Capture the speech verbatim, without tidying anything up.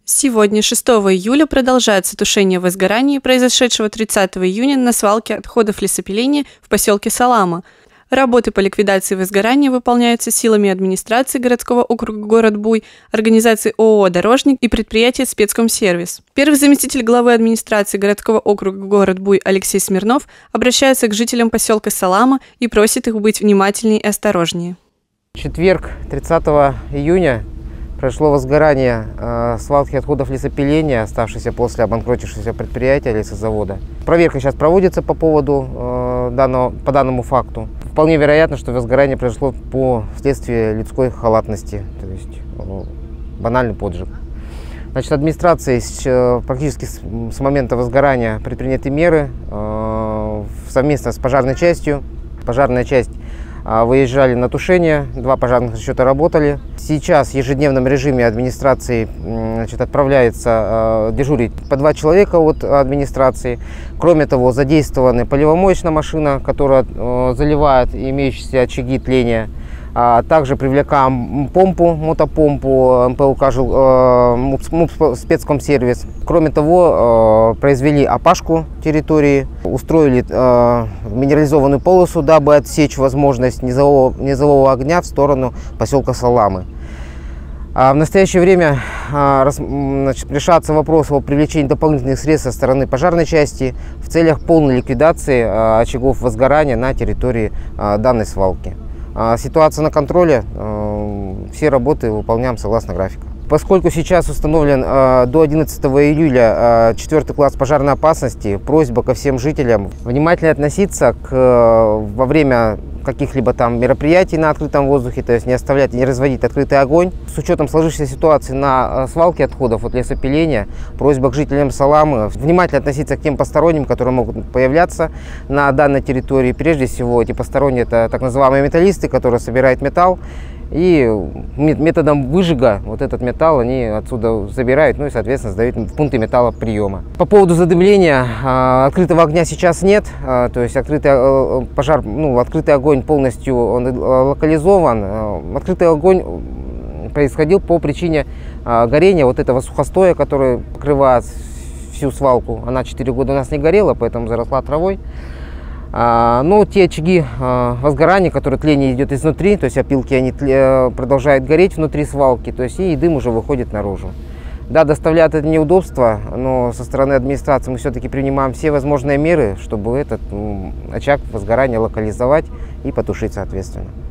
Сегодня, шестого июля, продолжается тушение возгорания, произошедшего тридцатого июня на свалке отходов лесопиления в поселке Салама. Работы по ликвидации возгорания выполняются силами администрации городского округа город Буй, организации ООО «Дорожник» и предприятия «Спецкомсервис». Первый заместитель главы администрации городского округа город Буй Алексей Смирнов обращается к жителям поселка Салама и просит их быть внимательнее и осторожнее. В четверг, тридцатого июня, произошло возгорание э, свалки отходов лесопиления, оставшейся после обанкротившегося предприятия лесозавода. Проверка сейчас проводится по поводу э, данного, по данному факту. Вполне вероятно, что возгорание произошло по следствию людской халатности, то есть э, банальный поджиг. Значит, администрацией э, практически с, с момента возгорания предприняты меры э, совместно с пожарной частью. Пожарная часть выезжали на тушение, два пожарных расчета работали. Сейчас в ежедневном режиме администрации, значит, отправляется э, дежурить по два человека от администрации. Кроме того, задействована поливомоечная машина, которая э, заливает имеющиеся очаги тления. А также привлекаем помпу, мотопомпу МПУК э, МУП «Спецкомсервис». Кроме того, э, произвели опашку территории, устроили э, минерализованную полосу, дабы отсечь возможность низового, низового огня в сторону поселка Саламы. А в настоящее время э, рас, значит, решается вопрос о привлечении дополнительных средств со стороны пожарной части в целях полной ликвидации э, очагов возгорания на территории э, данной свалки. Ситуация на контроле, все работы выполняем согласно графику. Поскольку сейчас установлен до одиннадцатого июля четвёртый класс пожарной опасности, просьба ко всем жителям внимательно относиться к, во время каких-либо там мероприятий на открытом воздухе, то есть не оставлять и не разводить открытый огонь. С учетом сложившейся ситуации на свалке отходов от лесопиления, просьба к жителям Саламы внимательно относиться к тем посторонним, которые могут появляться на данной территории. Прежде всего, эти посторонние — это так называемые металлисты, которые собирают металл. И методом выжига вот этот металл они отсюда забирают, ну и, соответственно, сдают в пункты металлоприема. По поводу задымления, открытого огня сейчас нет, то есть открытый пожар, ну, открытый огонь полностью он локализован. Открытый огонь происходил по причине горения вот этого сухостоя, который покрывает всю свалку. Она четыре года у нас не горела, поэтому заросла травой. Но те очаги возгорания, которые тление идет изнутри, то есть опилки, они продолжают гореть внутри свалки, то есть и дым уже выходит наружу. Да, доставляет это неудобство, но со стороны администрации мы все-таки принимаем все возможные меры, чтобы этот очаг возгорания локализовать и потушить соответственно.